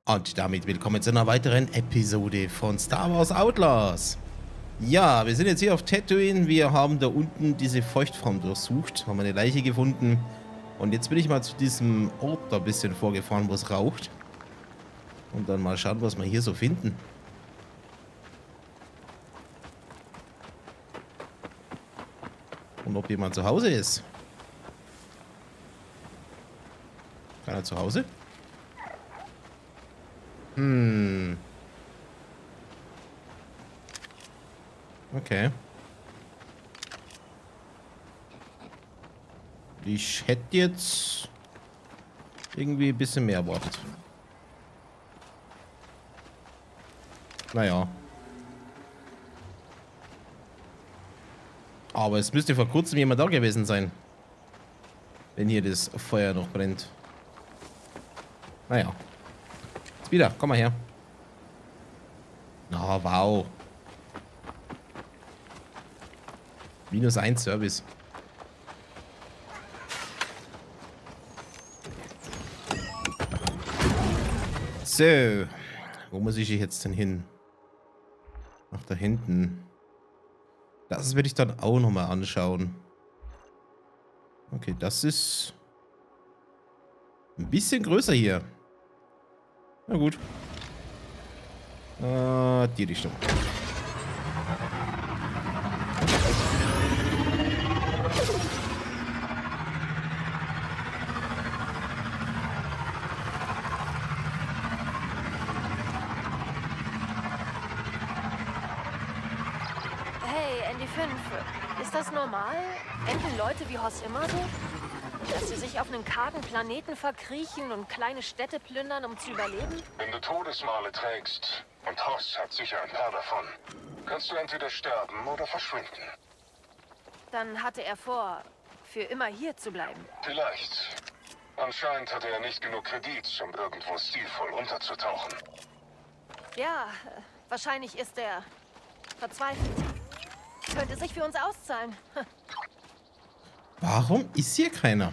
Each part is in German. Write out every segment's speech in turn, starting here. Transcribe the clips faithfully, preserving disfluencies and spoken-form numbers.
Und damit willkommen zu einer weiteren Episode von Star Wars Outlaws. Ja, wir sind jetzt hier auf Tatooine. Wir haben da unten diese Feuchtfarm durchsucht, haben eine Leiche gefunden. Und jetzt bin ich mal zu diesem Ort da ein bisschen vorgefahren, wo es raucht. Und dann mal schauen, was wir hier so finden. Und ob jemand zu Hause ist. Keiner zu Hause? Hm. Okay. Ich hätte jetzt irgendwie ein bisschen mehr erwartet. Naja. Aber es müsste vor kurzem jemand da gewesen sein. Wenn hier das Feuer noch brennt. Naja. Jetzt wieder, komm mal her. Ah, oh, wow. Minus eins Service. So. Wo muss ich jetzt denn hin? Nach da hinten. Das werde ich dann auch nochmal anschauen. Okay, das ist ein bisschen größer hier. Na gut. Äh, die Richtung. Ist das normal? Enden Leute wie Hoss immer so? Dass sie sich auf einen kargen Planeten verkriechen und kleine Städte plündern, um zu überleben? Wenn du Todesmale trägst, und Hoss hat sicher ein paar davon, kannst du entweder sterben oder verschwinden. Dann hatte er vor, für immer hier zu bleiben. Vielleicht. Anscheinend hatte er nicht genug Kredit, um irgendwo stilvoll unterzutauchen. Ja, wahrscheinlich ist er verzweifelt. Könnte sich für uns auszahlen. Warum ist hier keiner?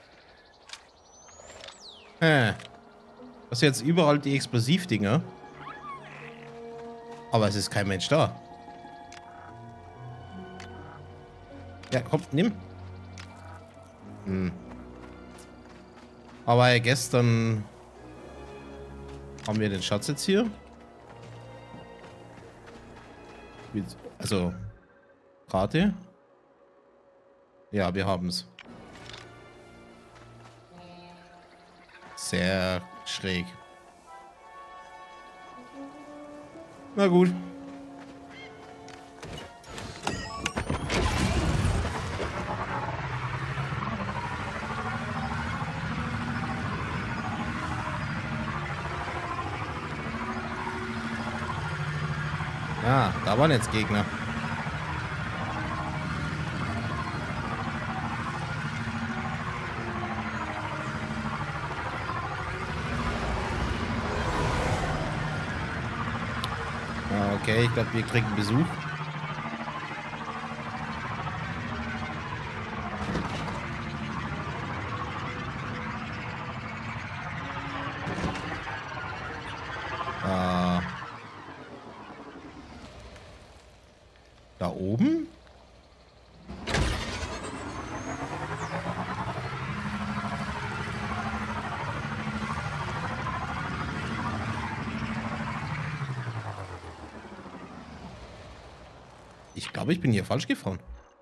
Hä. Das sind jetzt überall die Explosivdinger. Aber es ist kein Mensch da. Ja, komm, nimm. Hm. Aber gestern haben wir den Schatz jetzt hier. Also Karte. Ja, wir haben es. Sehr schräg. Na gut. Ah, da waren jetzt Gegner. Okay, ich glaube, wir kriegen Besuch. Äh, da oben? Ich glaube, ich bin hier falsch gefahren.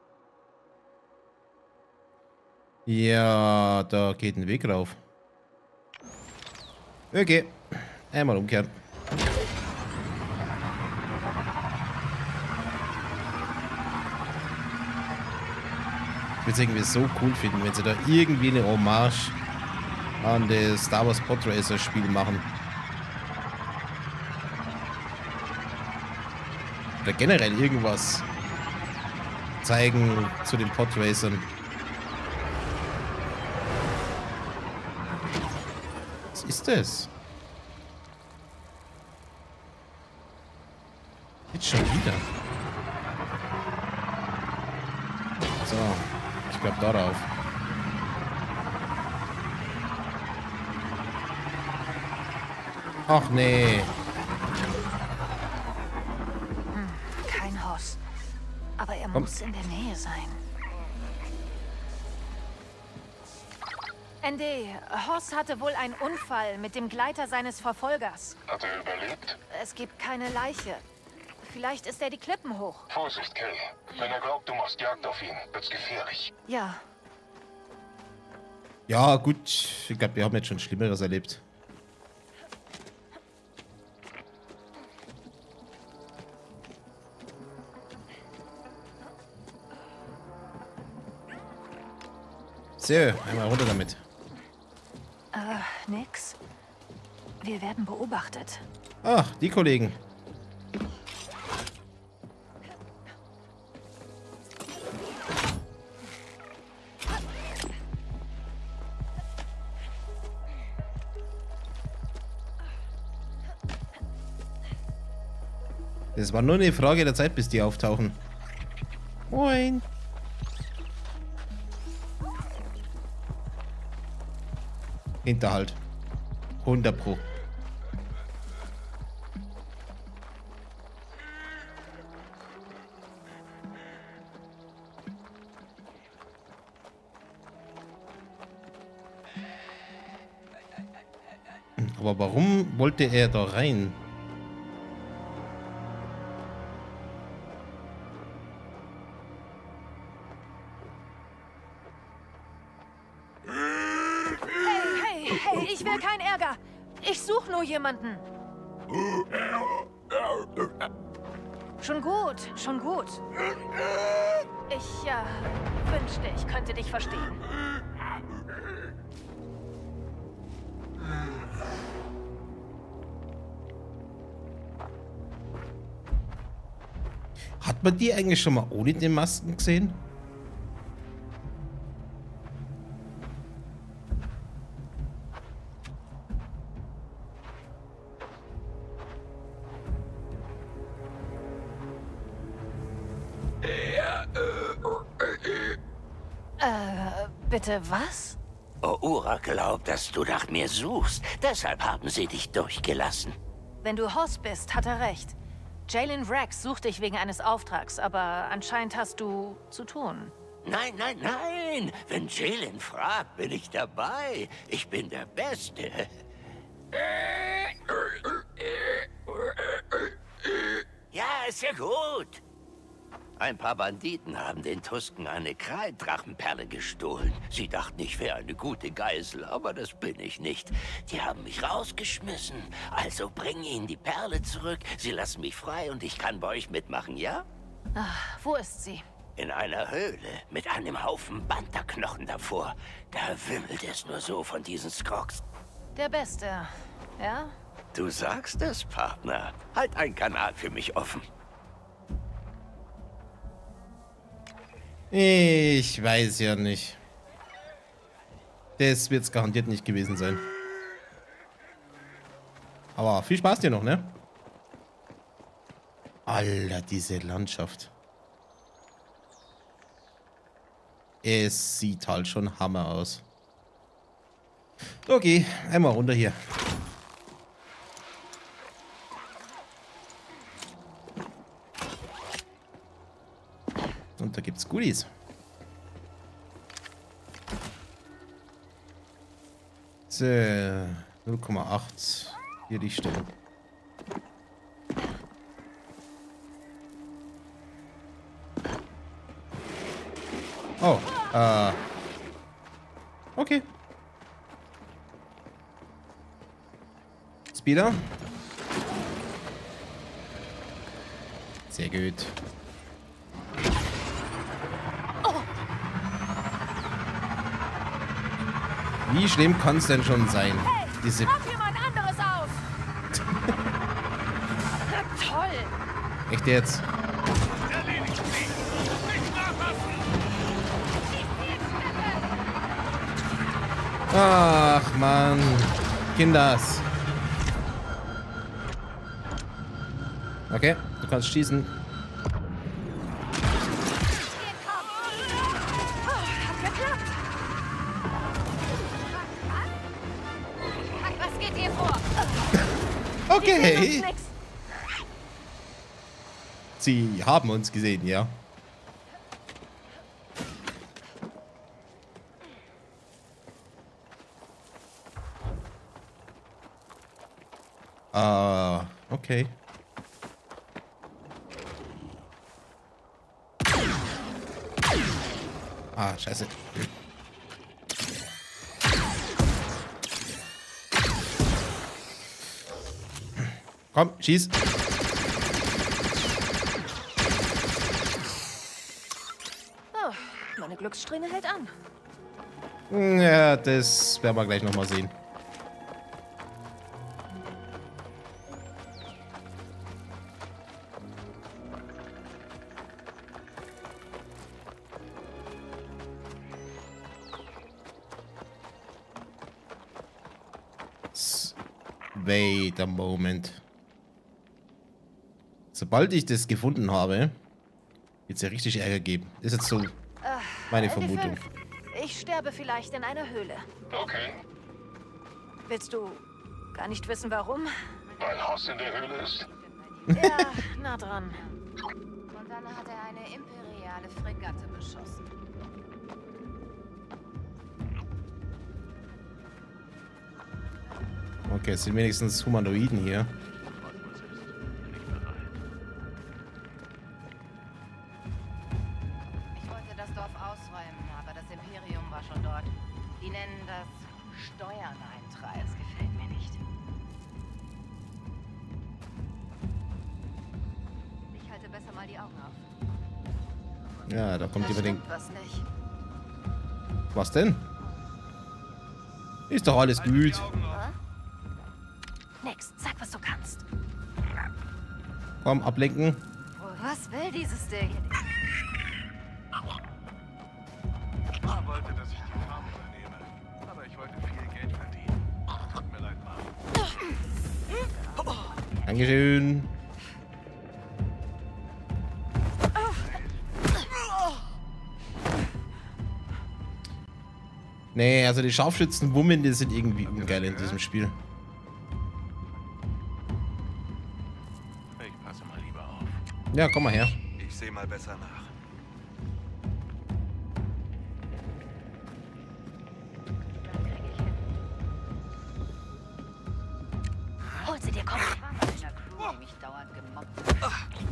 Ja, da geht ein Weg rauf. Okay. Einmal umkehren. Ich würde es irgendwie so cool finden, wenn sie da irgendwie eine Hommage an das Star Wars Pod Racer Spiel machen. Oder generell irgendwas zeigen zu den Podracern. Was ist das? Jetzt schon wieder. So, ich glaube darauf. Ach nee. Hm, kein Hoss. Aber er Komm. muss in der Nähe sein. Andy, Hoss hatte wohl einen Unfall mit dem Gleiter seines Verfolgers. Hat er überlebt? Es gibt keine Leiche. Vielleicht ist er die Klippen hoch. Vorsicht, Kay. Wenn er glaubt, du machst Jagd auf ihn, wird's gefährlich. Ja, Ja, gut. Ich glaube, wir haben jetzt schon Schlimmeres erlebt. So, einmal runter damit. äh, nix. Wir werden beobachtet. Ach, die Kollegen. Es war nur eine Frage der Zeit, bis die auftauchen. Moin. Hinterhalt. hundert Pro. Aber warum wollte er da rein? Hey, hey, hey, ich will keinen Ärger. Ich suche nur jemanden. Schon gut, schon gut. Ich ja, wünschte, ich könnte dich verstehen. Hat man die eigentlich schon mal ohne den Masken gesehen? Äh, bitte was? Uhura glaubt, dass du nach mir suchst. Deshalb haben sie dich durchgelassen. Wenn du Hoss bist, hat er recht. Jalen Rex sucht dich wegen eines Auftrags, aber anscheinend hast du zu tun. Nein, nein, nein. Wenn Jalen fragt, bin ich dabei. Ich bin der Beste. Ja, ist ja gut. Ein paar Banditen haben den Tusken eine Kraldrachenperle gestohlen. Sie dachten, ich wäre eine gute Geisel, aber das bin ich nicht. Die haben mich rausgeschmissen. Also bring ihnen die Perle zurück. Sie lassen mich frei und ich kann bei euch mitmachen, ja? Ach, wo ist sie? In einer Höhle mit einem Haufen Banterknochen davor. Da wimmelt es nur so von diesen Skrogs. Der Beste, ja? Du sagst es, Partner. Halt einen Kanal für mich offen. Ich weiß ja nicht. Das wird es garantiert nicht gewesen sein. Aber viel Spaß dir noch, ne? Alter, diese Landschaft. Es sieht halt schon Hammer aus. Okay, einmal runter hier. Und da gibt's Goodies. So, null Komma acht. Hier die Stelle. Oh, äh. Okay. Speeder. Sehr gut. Wie schlimm kann es denn schon sein? Hey, Diese mach jemand anderes aus! Toll! Echt jetzt? Ach Mann, Kinders. Okay, du kannst schießen. Hat geklappt! Was geht hier vor? Okay. Sie haben uns gesehen, ja. Ah, okay. Ah, scheiße. Komm, schieß. Oh, meine Glückssträhne hält an. Ja, das werden wir gleich nochmal sehen. Wait a moment. Sobald ich das gefunden habe, wird es ja richtig Ärger geben. Ist jetzt so meine Vermutung. Ich sterbe vielleicht in einer Höhle. Okay. Willst du gar nicht wissen, warum? Weil Hoss in der Höhle ist? Ja, nah dran. Und dann hat er eine imperiale Fregatte beschossen. Okay, es sind wenigstens Humanoiden hier. Ich wollte das Dorf ausräumen, aber das Imperium war schon dort. Die nennen das Steuern eintreiben. Das gefällt mir nicht. Ich halte besser mal die Augen auf. Ja, da kommt Da jemand den... stimmt was nicht. Was denn? Ist doch alles gut. Nix, sag, was du kannst. Komm, ablenken. Was will dieses Ding? Er wollte, dass ich die Farm übernehme. Aber ich wollte viel Geld verdienen. Tut mir leid, Mann. Dankeschön. Nee, also die Scharfschützen-Wummen, die sind irgendwie ungeil in diesem Spiel. Ich passe mal lieber auf. Ja, komm mal her. Ich sehe mal besser nach. Hol sie dir, komm. Ich war mit einer Crew, die mich dauernd gemobbt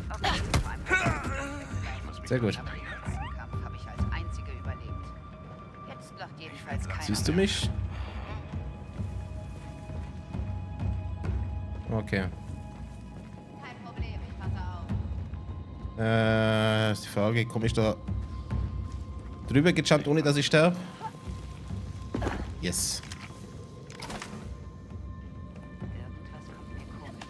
hat. Sehr gut. Aber im letzten Kampf habe ich als Einzige überlebt. Jetzt lacht jedenfalls keiner. Siehst du mich? Okay. Kein Problem, ich passe auf. Äh, ist die Frage, komme ich da drüber gejumpt, ohne dass ich sterbe? Yes. Irgendwas kommt mir komisch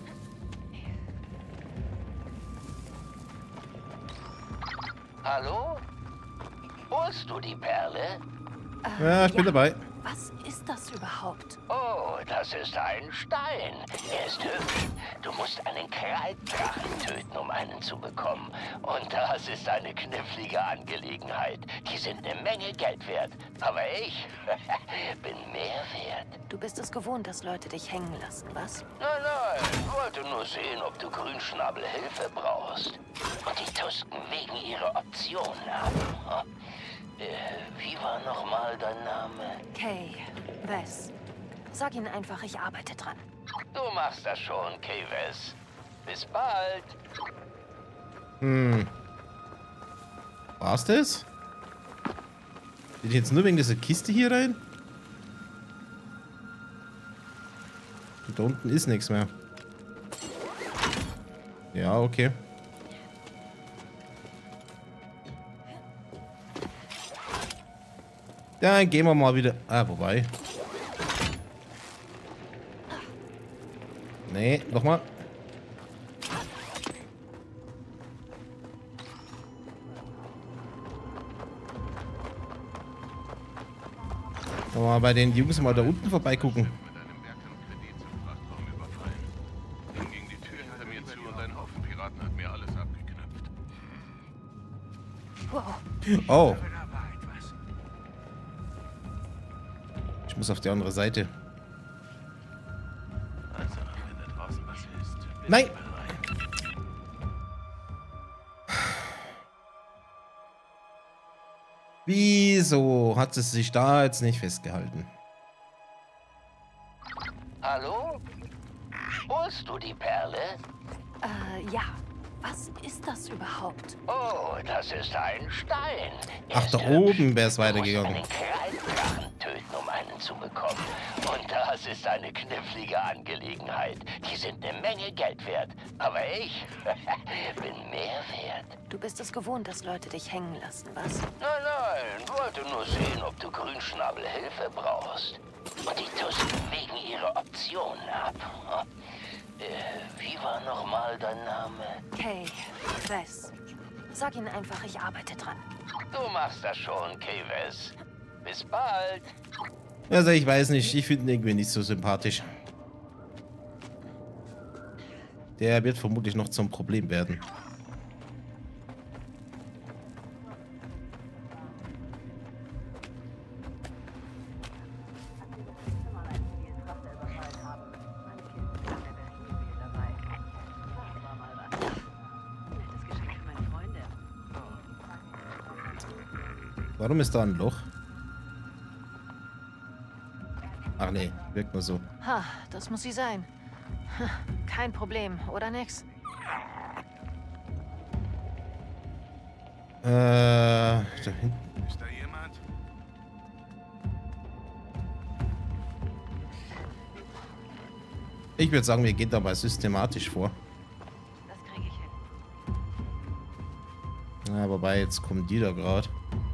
vor. Hallo? Holst du die Perle? Ja, ich bin dabei. Was ist das überhaupt? Oh, das ist ein Stein. Er ist hübsch. Du musst einen Kreiddrachen töten, um einen zu bekommen. Und das ist eine knifflige Angelegenheit. Die sind eine Menge Geld wert. Aber ich bin mehr wert. Du bist es gewohnt, dass Leute dich hängen lassen, was? Nein, nein, ich wollte nur sehen, ob du Grünschnabel Hilfe brauchst. Und die Tusken wegen ihrer Optionen haben. Äh, wie war nochmal dein Name? Kay, Wes. Sag ihnen einfach, ich arbeite dran. Du machst das schon, Kay-Wes. Bis bald. Hm. War's das? Bin ich jetzt nur wegen dieser Kiste hier rein? Und da unten ist nichts mehr. Ja, okay. Dann gehen wir mal wieder... Ah, wobei. Nee, nochmal. Mal bei den Jungs mal da unten vorbeigucken. Mit einem Bergkampf-Kredit zum Frachtraum überfallen. Dann ging die Tür hinter mir zu und ein Haufen Piraten hat mir alles abgeknüpft. Wow. Oh, Da war etwas. ich muss auf die andere Seite. Also, wenn da draußen Nein! Wieso hat es sich da jetzt nicht festgehalten? Hallo? Holst du die Perle? Äh, ja. Was ist das überhaupt? Oh, das ist ein Stein. Er Ach, ist da hübsch. oben wäre es Du musst weitergegangen. einen Kreiddrachen töten, um einen zu bekommen. Und das ist eine knifflige Angelegenheit. Die sind eine Menge Geld wert. Aber ich bin mehr wert. Du bist es gewohnt, dass Leute dich hängen lassen, was? Nein, nein, wollte nur sehen, ob du Grünschnabel Hilfe brauchst. Und die Tusken wegen ihrer Optionen ab. Äh, wie war nochmal dein Name? Kay, Wes. Sag ihnen einfach, ich arbeite dran. Du machst das schon, Kayves. Bis bald. Also ich weiß nicht, ich finde ihn irgendwie nicht so sympathisch. Der wird vermutlich noch zum Problem werden. Warum ist da ein Loch? Ach nee, wirkt nur so. Ha, das muss sie sein. Kein Problem, oder nix? Äh, da hinten. Ist da jemand? Ich würde sagen, wir gehen da mal systematisch vor. Das kriege ich hin. Ja, wobei, jetzt kommen die da gerade.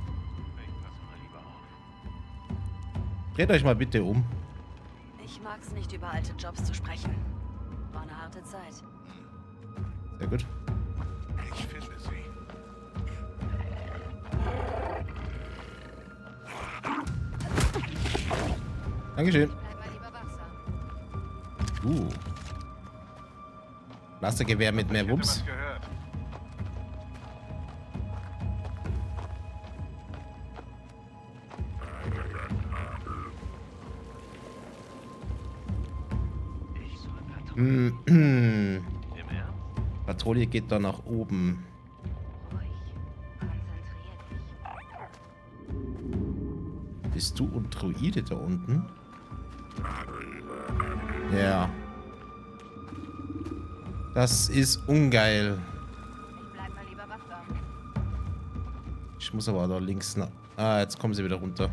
Dreht euch mal bitte um. Ich mag's nicht, über alte Jobs zu sprechen. War eine harte Zeit. Sehr gut. Ich finde sie. Dankeschön. Bleib mal lieber wachsam. Uh. Lastergewehr mit mehr Ich hätte Wumms. was gehört. Mm, Im Ernst? Patrouille geht da nach oben. Ruhig. Konzentrier dich. Bist du und Druide da unten? Ja. Das ist ungeil. Ich bleib mal lieber wachsam. Ich muss aber da links nach... Ah, jetzt kommen sie wieder runter.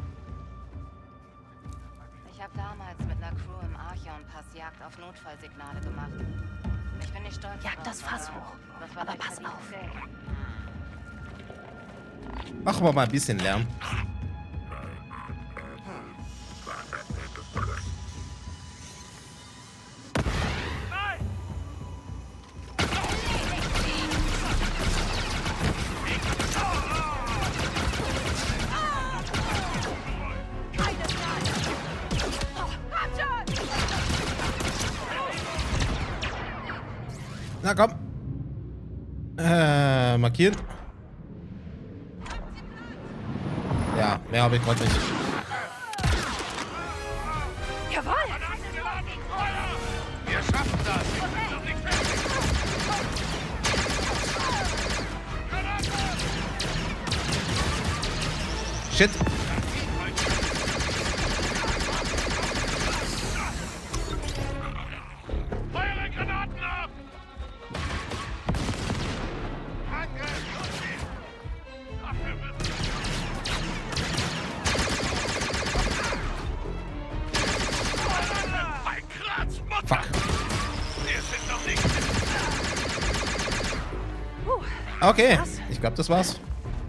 Ich habe damals mit einer Crew im Archeon-Pass Jagd auf Notfallsignale gemacht. Ich bin nicht stolz Jag drauf, das Fass aber hoch. das war Aber leicht pass verdient auf. Geld. Machen wir mal ein bisschen Lärm. Na komm. Äh, markieren. Ja, mehr habe ich gerade nicht. Jawohl! Wir schaffen das! Shit. Eure Granaten ab! Angriff! Dafür müssen wir... Ein Kratzmutter! Fuck. Wir sind noch nicht... Okay, ich glaube, das war's.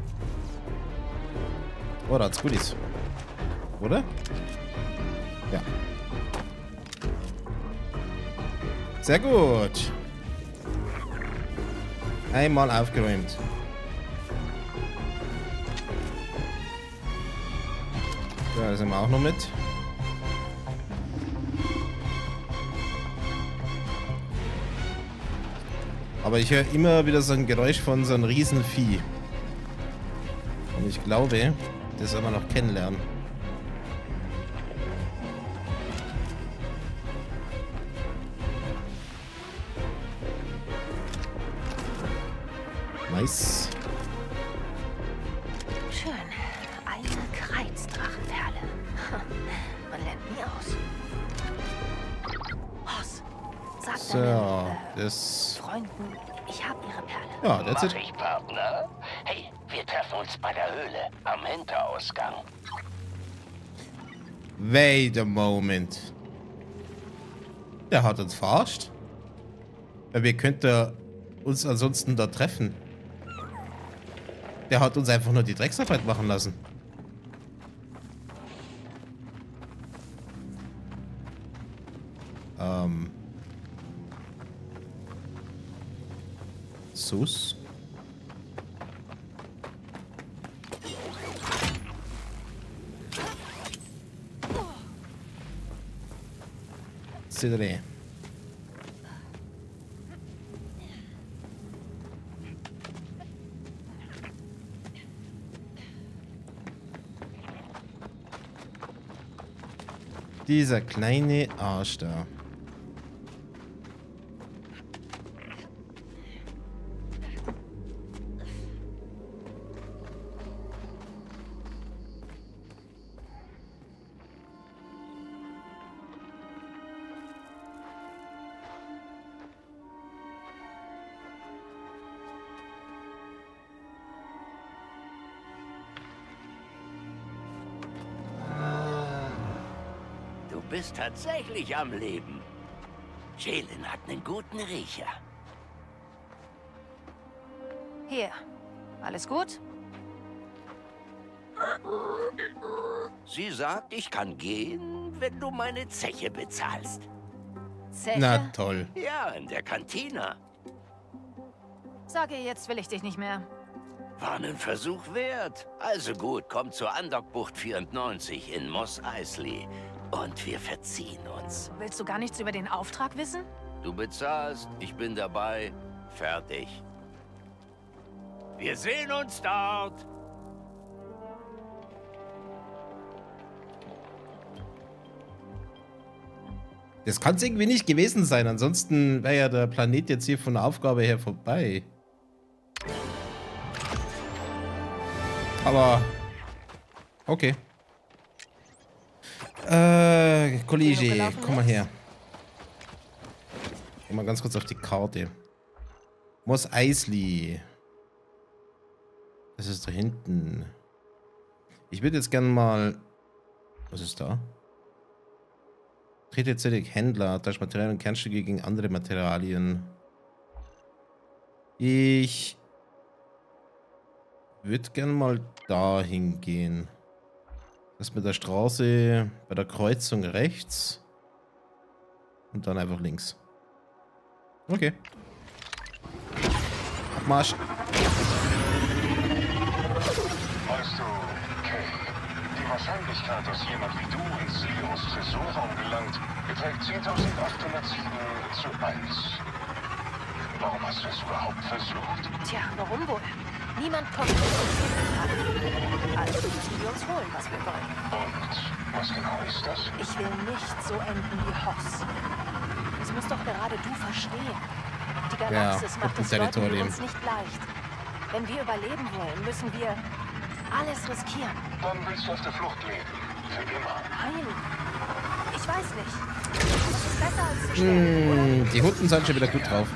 Oh, da hat's Goodies. Oder? Ja. Sehr gut. Einmal aufgeräumt. Da sind wir auch noch mit. Aber ich höre immer wieder so ein Geräusch von so einem Riesenvieh. Und ich glaube, das soll man noch kennenlernen. Nice. Schön. Eine Kreuzdrachenperle. Man lernt nie aus. Hoss, sag So, deinen äh, das... Freunden, ich habe ihre Perle. Ja, that's Mach it. ich, Partner? Hey, wir treffen uns bei der Höhle am Hinterausgang. Wait a moment. Der hat uns verarscht. Weil wir könnten uns ansonsten da treffen. Der hat uns einfach nur die Drecksarbeit machen lassen. Ähm. Sus. Sidere. Dieser kleine Arsch da. Du bist tatsächlich am Leben. Jalen hat einen guten Riecher. Hier. Alles gut? Sie sagt, ich kann gehen, wenn du meine Zeche bezahlst. Zeche? Na toll. Ja, in der Kantine. Sag ihr, jetzt will ich dich nicht mehr. War einen Versuch wert. Also gut, komm zur Andockbucht vierundneunzig in Mos Eisley. Und wir verziehen uns. Willst du gar nichts über den Auftrag wissen? Du bezahlst, ich bin dabei. Fertig. Wir sehen uns dort. Das kann es irgendwie nicht gewesen sein. Ansonsten wäre ja der Planet jetzt hier von der Aufgabe her vorbei. Aber... Okay. Äh, Kollege, komm mal her. Geh mal ganz kurz auf die Karte. Mos Eisley. Das ist da hinten. Ich würde jetzt gerne mal... Was ist da? Trete zählig Händler, tauscht Materialien und Kernstücke gegen andere Materialien. Ich würde gerne mal dahin gehen. Das mit der Straße bei der Kreuzung rechts. Und dann einfach links. Okay. Abmarsch. Weißt du, Kay, die Wahrscheinlichkeit, dass jemand wie du ins Silos Tresorraum gelangt, beträgt zehntausendachthundertsieben zu eins. Warum hast du es überhaupt versucht? Tja, warum wohl? Niemand kommt mit uns hin. Also müssen wir uns holen, was wir wollen. Und was genau ist das? Ich will nicht so enden wie Hoss. Das musst doch gerade du verstehen. Die Galaxis Ja, macht es Leuten wie Territorium. uns nicht leicht. Wenn wir überleben wollen, müssen wir alles riskieren. Dann willst du auf der Flucht leben. Für immer. Nein. Ich weiß nicht. Das ist besser als zu sterben, oder? Hm, die Hunden sind schon wieder gut drauf.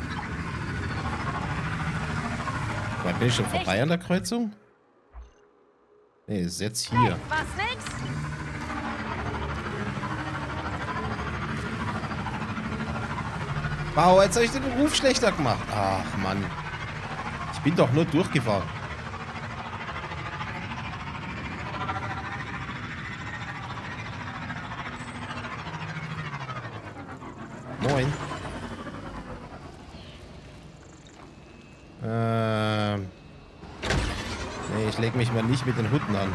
Warte, bin ich schon vorbei an der Kreuzung? Nee, ist jetzt hier. Was nix? Wow, jetzt habe ich den Ruf schlechter gemacht. Ach, Mann. Ich bin doch nur durchgefahren. Moin. Ähm. Nee, ich leg mich mal nicht mit den Hunden an.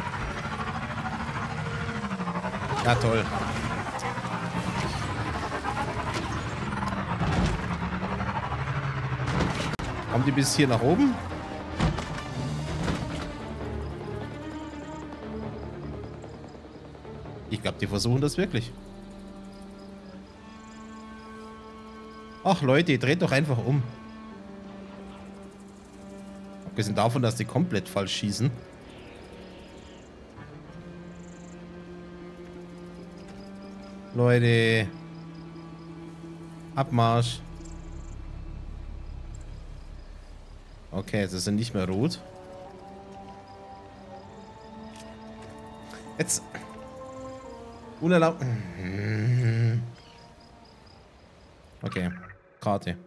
Na toll. Kommen die bis hier nach oben? Ich glaube, die versuchen das wirklich. Ach Leute, dreht doch einfach um. Abgesehen davon, dass die komplett falsch schießen. Leute. Abmarsch. Okay, jetzt ist er nicht mehr rot. Jetzt. Unerlaubt. Okay. Karte.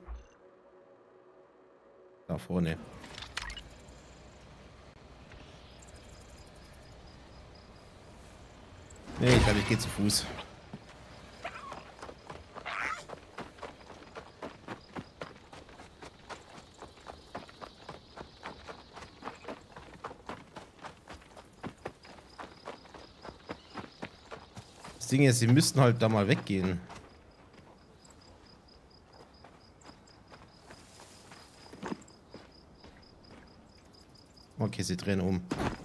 Da vorne. Nee, ich glaube, ich gehe zu Fuß. Das Ding ist, sie müssten halt da mal weggehen. Okay, sie drehen um.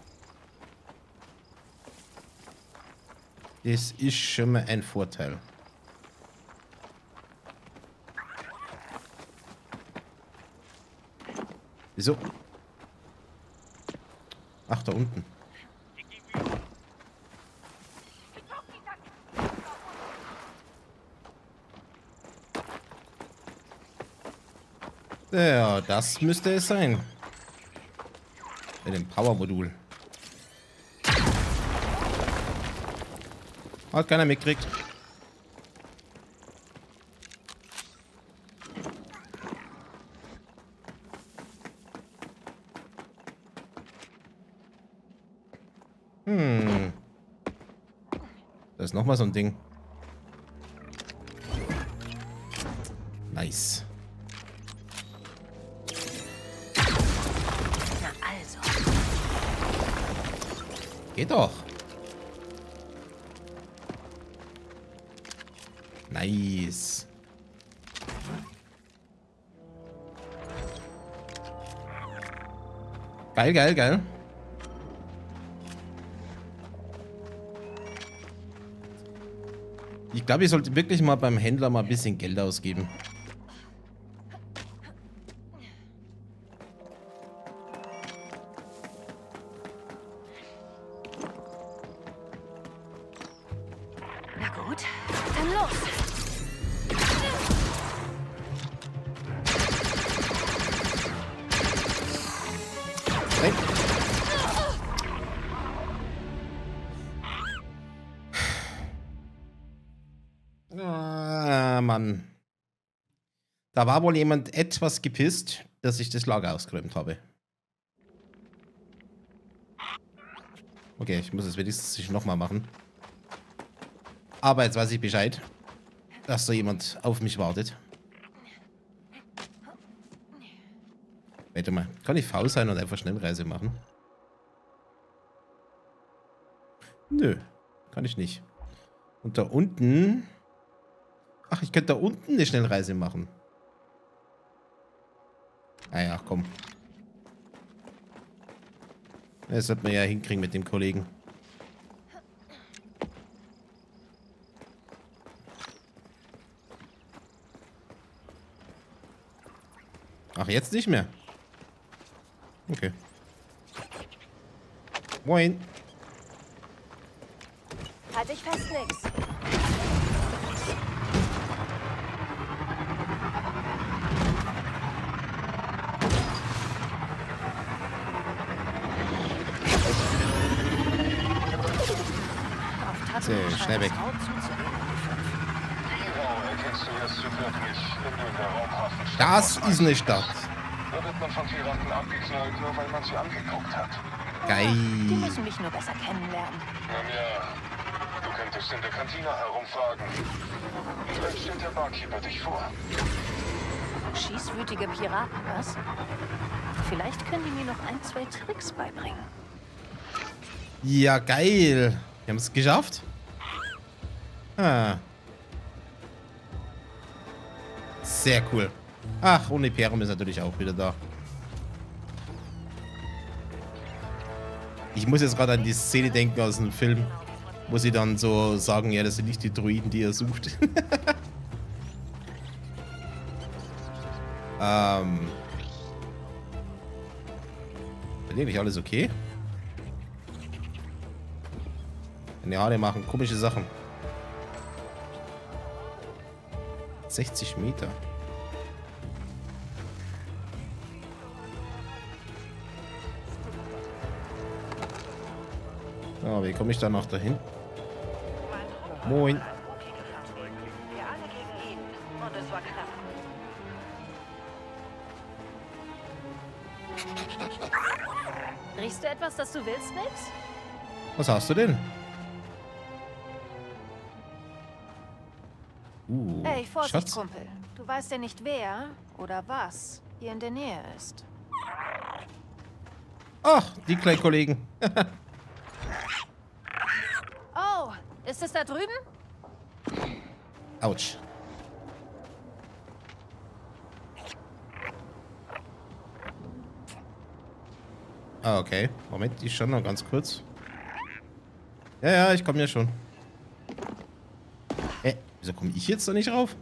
Das ist schon mal ein Vorteil. Wieso? Ach, da unten. Ja, das müsste es sein. Mit dem Power-Modul. Hat keiner mitgekriegt. Hm. Da ist nochmal so ein Ding. Nice. Na also. Geht doch. Nice. Geil, geil, geil. Ich glaube, ich sollte wirklich mal beim Händler mal ein bisschen Geld ausgeben. Na gut, dann los. Hey. Ah, Mann. Da war wohl jemand etwas gepisst, dass ich das Lager ausgeräumt habe. Okay, ich muss es wenigstens nochmal machen. Aber jetzt weiß ich Bescheid, dass da jemand auf mich wartet. Warte mal, kann ich faul sein und einfach Schnellreise machen? Nö, kann ich nicht. Und da unten... Ach, ich könnte da unten eine Schnellreise machen. Ah ja, komm. Das sollte man ja hinkriegen mit dem Kollegen. Ach, jetzt nicht mehr. Okay. Moin. Halt dich fest, nix. Sehr schnell weg. Das ist eine Stadt. Da wird man von Piraten abgeknallt, nur weil man sie angeguckt hat. Geil. Die müssen mich nur besser kennenlernen. Nun ja, du könntest in der Kantine herumfragen. Vielleicht stellt der Barkeeper dich vor. Schießwütige Piraten, was? Vielleicht können die mir noch ein, zwei Tricks beibringen. Ja, geil. Wir haben es geschafft. Ah. Sehr cool. Ach, und Imperium ist natürlich auch wieder da. Ich muss jetzt gerade an die Szene denken aus dem Film, wo sie dann so sagen, ja, das sind nicht die Druiden, die ihr sucht. ähm. Eigentlich alles okay? Ja, die machen komische Sachen. sechzig Meter. Ja, wie komme ich dann noch dahin? Moin. Wir alle gegen ihn. Und es war knapp. Riechst du etwas, das du willst, Nix? Was hast du denn? Uh, Hey, Vorsicht, Schatz. Kumpel. Du weißt ja nicht, wer oder was hier in der Nähe ist. Ach, die kleinen Kollegen. Oh, ist es da drüben? Autsch. Ah, okay. Moment, ich schau noch ganz kurz. Ja, ja, ich komme ja schon. Hä? Wieso komme ich jetzt da nicht rauf?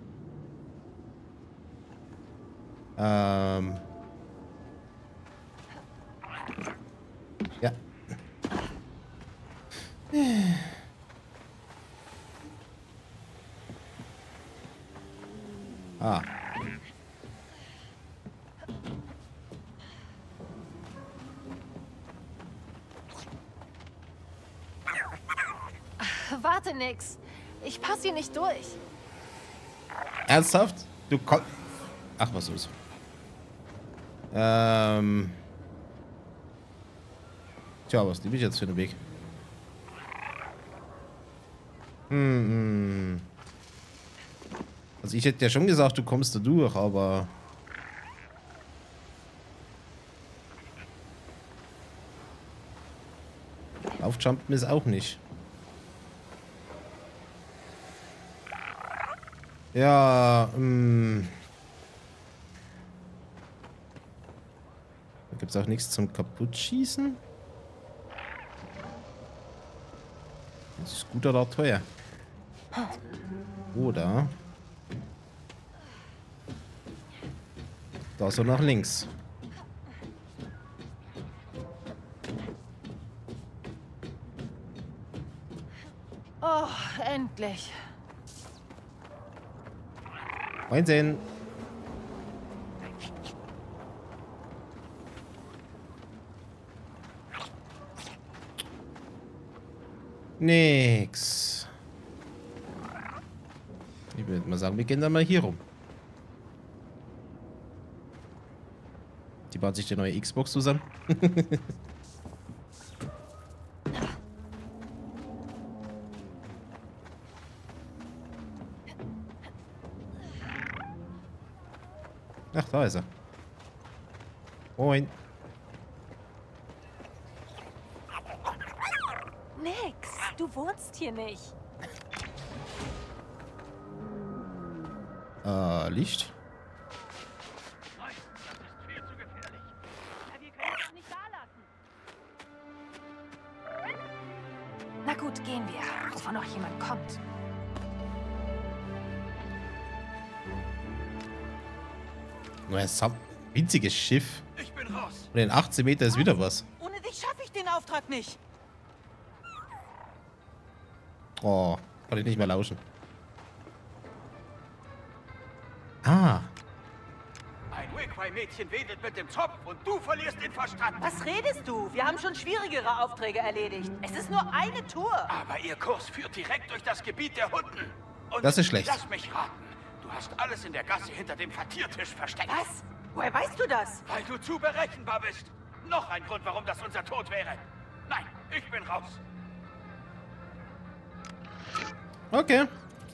Ähm. Ja. Ah. Warte, Nix. Ich passe hier nicht durch. Ernsthaft? Du kommst. Ach, was ist? Ähm. Tja, was nehme ich jetzt für einen Weg? Hm. Also ich hätte ja schon gesagt, du kommst da durch, aber... Aufjumpen ist auch nicht. Ja, ähm... Da gibt es auch nichts zum Kaputtschießen. Das ist gut oder teuer. Oder... Da so nach links. Oh, endlich. Einsehen. Nix. Ich würde mal sagen, wir gehen dann mal hier rum. Die baut sich die neue Xbox zusammen. Ach, da ist er. Moin. Nix, du wohnst hier nicht. Äh, Licht. Na gut, gehen wir, bevor noch jemand kommt. Nur ein sam- winziges Schiff. Ich bin raus. Und in achtzehn Meter ist wieder was. Ohne dich schaffe ich den Auftrag nicht. Oh, kann ich nicht mehr lauschen. Ah. Ein Wigwam-Mädchen wedelt mit dem Zopf und du verlierst den Verstand. Was redest du? Wir haben schon schwierigere Aufträge erledigt. Es ist nur eine Tour. Aber ihr Kurs führt direkt durch das Gebiet der Hunden. Und Das ist schlecht. Lass mich raten. Du hast alles in der Gasse hinter dem Vertiertisch versteckt. Was? Woher weißt du das? Weil du zu berechenbar bist. Noch ein Grund, warum das unser Tod wäre. Nein, ich bin raus. Okay.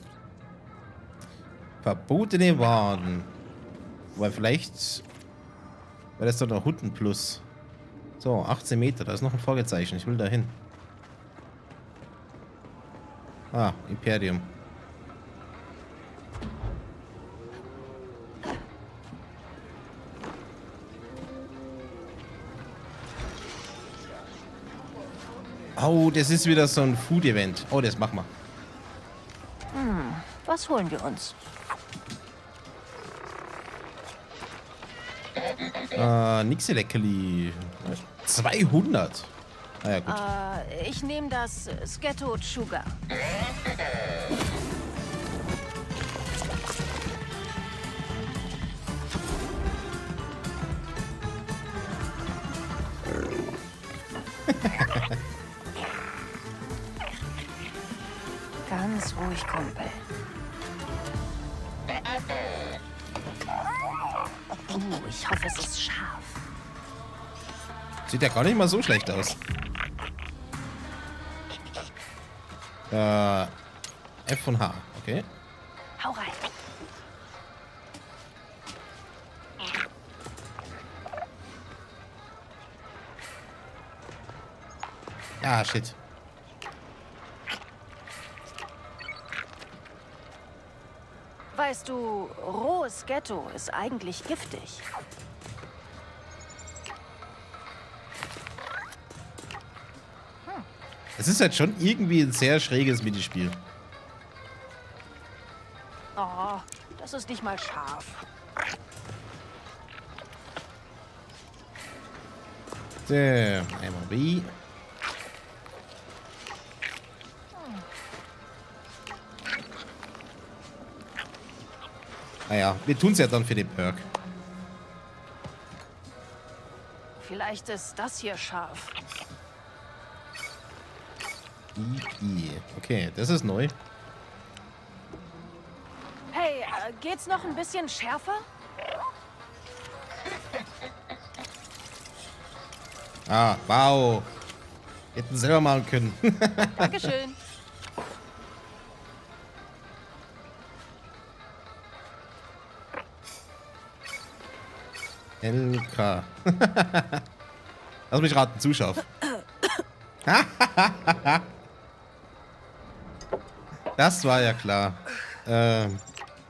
Verbotene Waren. Weil vielleicht... Weil das doch noch Hunden plus. So, achtzehn Meter. Da ist noch ein Fragezeichen. Ich will da hin. Ah, Imperium. Oh, das ist wieder so ein Food-Event. Oh, das machen wir. Hm, was holen wir uns? Äh, nix Leckerli. zweihundert. Ah ja, gut. Äh, ich nehme das Sketto Sugar. Ganz ruhig, Kumpel. Uh, ich hoffe, es ist scharf. Sieht ja gar nicht mal so schlecht aus. Äh, F und H, okay. Hau rein. Ah, shit. Weißt du, rohes Ghetto ist eigentlich giftig. Es ist halt schon irgendwie ein sehr schräges Minispiel. Oh, das ist nicht mal scharf. So, einmal B. Naja, wir tun es ja dann für den Perk. Vielleicht ist das hier scharf. I, I. Okay, das ist neu. Hey, äh, geht's noch ein bisschen schärfer? Ah, wow. Hätten selber machen können. Dankeschön. L K. Lass mich raten, zu scharf. Das war ja klar. Ähm.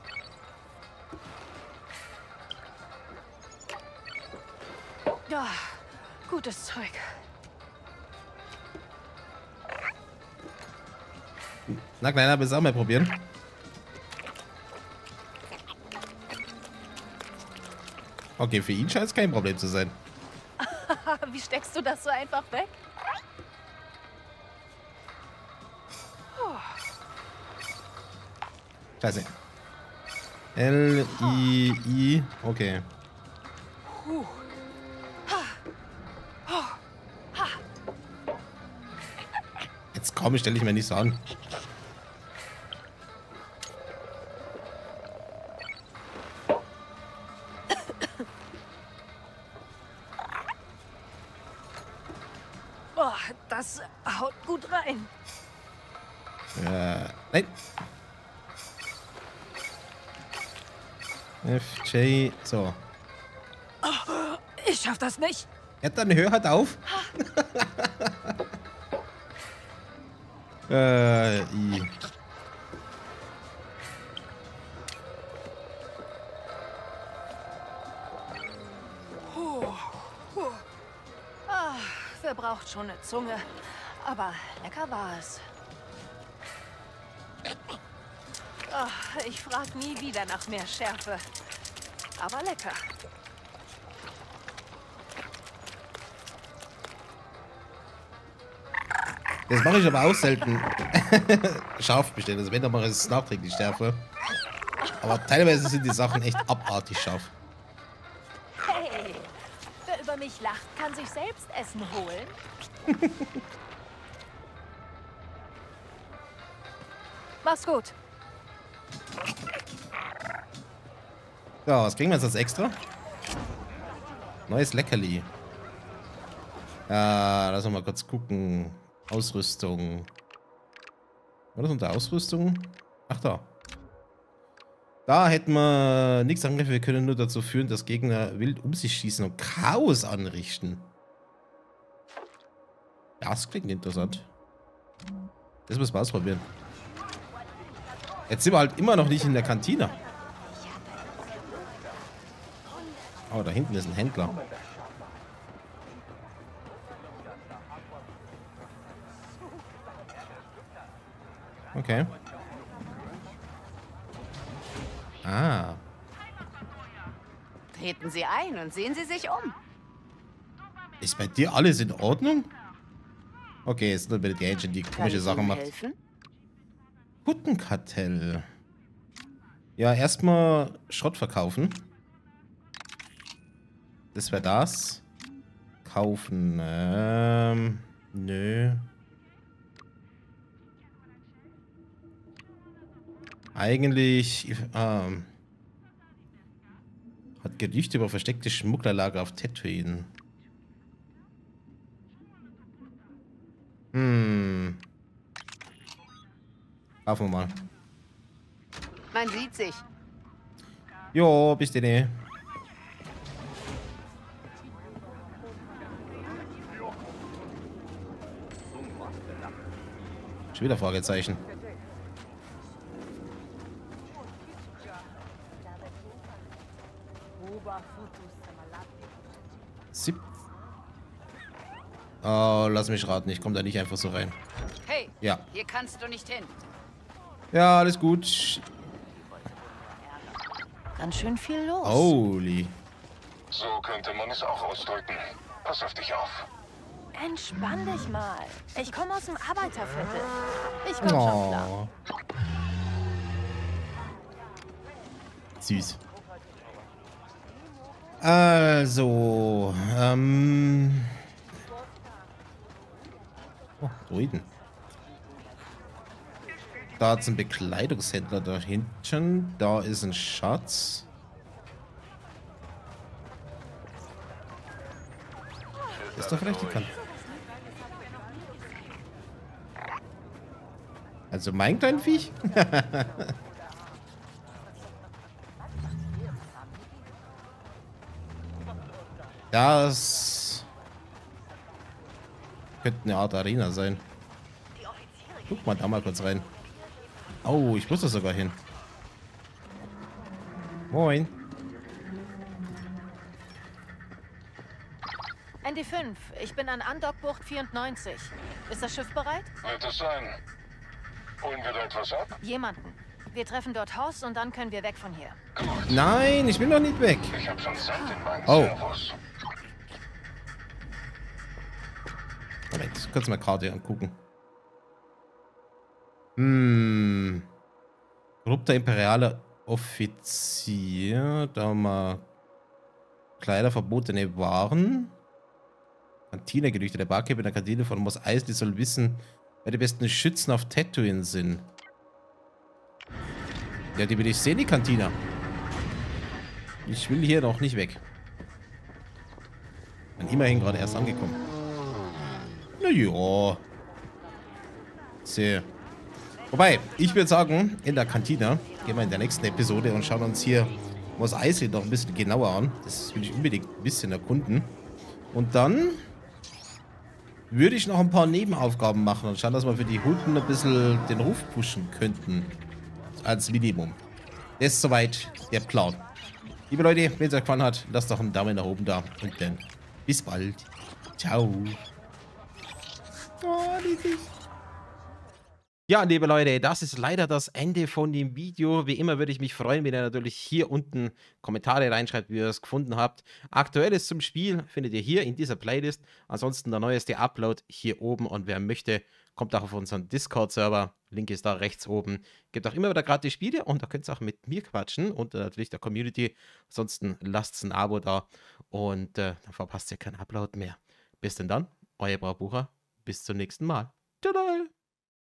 Ja, gutes Zeug. Na, Kleiner, willst du auch mal probieren? Okay, für ihn scheint es kein Problem zu sein. Wie steckst du das so einfach weg? Scheiße. L, I, I. Okay. Jetzt komm, stelle ich mir nicht so an. Boah, das haut gut rein. Äh, nein. F, J, so. Ich schaff das nicht. Ja, dann hör halt auf. äh, I. Ah, wer braucht schon eine Zunge? Aber lecker war es. Ah, ich frag nie wieder nach mehr Schärfe. Aber lecker. Das mache ich aber auch selten. Scharf bestellen. Also wenn, dann mache ich es nachträglich schärfer. Aber teilweise sind die Sachen echt abartig scharf. Hey, wer über mich lacht, kann sich selbst Essen holen. Mach's gut. So, was kriegen wir jetzt als extra? Neues Leckerli. Ja, lass uns mal kurz gucken. Ausrüstung. War das unter Ausrüstung? Ach da. Da hätten wir nichts Angriffe. Wir können nur dazu führen, dass Gegner wild um sich schießen und Chaos anrichten. Das klingt interessant. Das müssen wir ausprobieren. Jetzt sind wir halt immer noch nicht in der Kantine. Oh, da hinten ist ein Händler. Okay. Ah. Dreht Stecken Sie ein und sehen Sie sich um. Ist bei dir alles in Ordnung? Okay, jetzt nur bei die Agent, die Kann komische ich Sachen Ihnen macht. helfen? Huttenkartell. Ja, erstmal Schrott verkaufen. Das wäre das. Kaufen. Ähm. Nö. Eigentlich. Ähm. Hat Gerüchte über versteckte Schmugglerlager auf Tatooine. Hm. Kaufen wir mal. Man sieht sich. Jo, bis denn. Schon wieder Fragezeichen. Sieb. Oh, lass mich raten, ich komme da nicht einfach so rein. Hey, Ja. hier kannst du nicht hin. Ja, alles gut. Ganz schön viel los. Holy. So könnte man es auch ausdrücken. Pass auf dich auf. Entspann dich mal. Ich komme aus dem Arbeiterviertel. Ich komme schon klar. Oh. Süß. Also, ähm... Oh, Druiden. Da ist ein Bekleidungshändler da hinten. Da ist ein Schatz. Ist doch vielleicht die Kante. Also mein kleines Viech? Das könnte eine Art Arena sein. Guck mal da mal kurz rein. Oh, ich muss da sogar hin. Moin. N D fünf, ich bin an Andockbucht vierundneunzig. Ist das Schiff bereit? Wird es sein? Holen wir da etwas ab? Jemanden. Wir treffen dort Haus und dann können wir weg von hier. Gut. Nein, ich bin noch nicht weg. Ich habe schon satt in meinen Oh. Servus. Moment, kurz mal Karte angucken. Hm. Korrupter imperialer Offizier. Da haben wir Kleider, verbotene Waren. Kantine, Gerüchte. Der Barkeeper in der Kantine von Mos Eisley soll wissen, wer die besten Schützen auf Tatooine sind. Ja, die will ich sehen, die Kantine. Ich will hier noch nicht weg. Bin immerhin gerade erst angekommen. Naja. Sehr. Wobei, ich würde sagen, in der Kantine gehen wir in der nächsten Episode und schauen uns hier Mos Eisley noch ein bisschen genauer an. Das will ich unbedingt ein bisschen erkunden. Und dann würde ich noch ein paar Nebenaufgaben machen und schauen, dass wir für die Hunden ein bisschen den Ruf pushen könnten. Als Minimum. Das ist soweit der Plan. Liebe Leute, wenn es euch gefallen hat, lasst doch einen Daumen nach oben da. Und dann bis bald. Ciao. Oh, ja, liebe Leute, das ist leider das Ende von dem Video. Wie immer würde ich mich freuen, wenn ihr natürlich hier unten Kommentare reinschreibt, wie ihr es gefunden habt. Aktuelles zum Spiel findet ihr hier in dieser Playlist. Ansonsten der neueste Upload hier oben. Und wer möchte, kommt auch auf unseren Discord-Server. Link ist da rechts oben. Gibt auch immer wieder gratis Spiele und da könnt ihr auch mit mir quatschen und äh, natürlich der Community. Ansonsten lasst ein Abo da und äh, dann verpasst ihr keinen Upload mehr. Bis denn dann, euer Braubucher. Bis zum nächsten Mal. Tada!